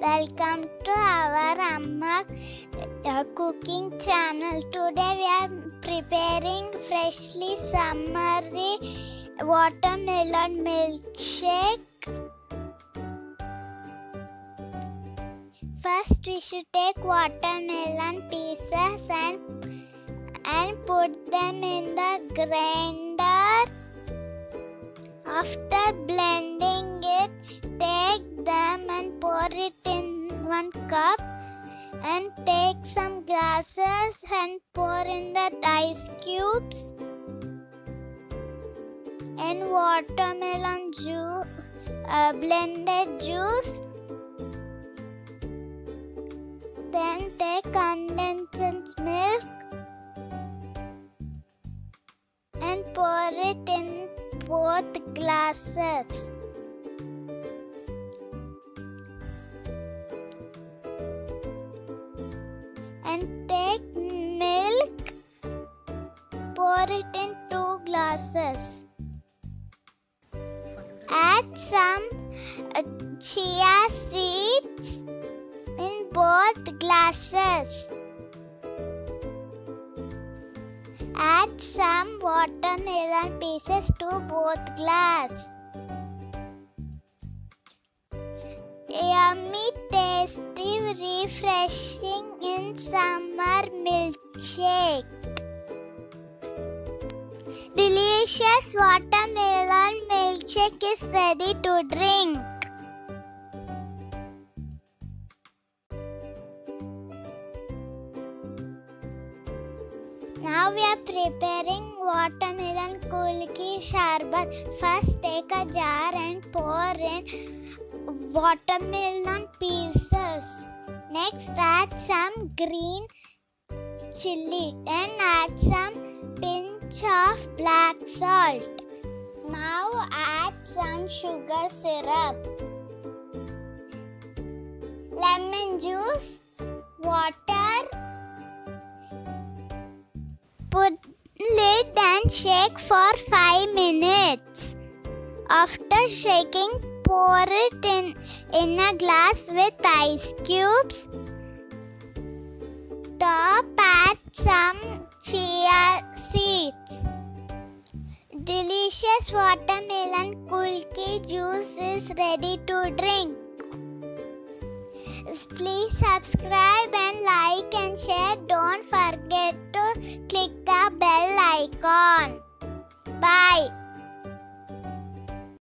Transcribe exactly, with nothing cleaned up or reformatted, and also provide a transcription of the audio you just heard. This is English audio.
Welcome to our Amma uh, cooking channel. Today we are preparing freshly summery watermelon milkshake. First we should take watermelon pieces and and put them in the grinder. After blending it, take them and pour it in one cup and take some glasses and pour in the ice cubes and watermelon juice, uh, blended juice. Then take condensed milk and pour it in both glasses. And take milk, pour it in two glasses. Add some uh, chia seeds in both glasses. Add some watermelon pieces to both glasses. Yummy, tasty, refreshing in summer milkshake. Delicious watermelon milkshake is ready to drink. Now we are preparing watermelon kulki sharbat. First take a jar and pour in watermelon pieces. Next add some green chili and add some pinch of black salt. Now add some sugar syrup, lemon juice, water. Put lid and shake for five minutes. After shaking, pour it in, in a glass with ice cubes. Top add some chia seeds. Delicious watermelon kulki juice is ready to drink. Please subscribe and like and share. Don't forget to click the bell icon. Bye.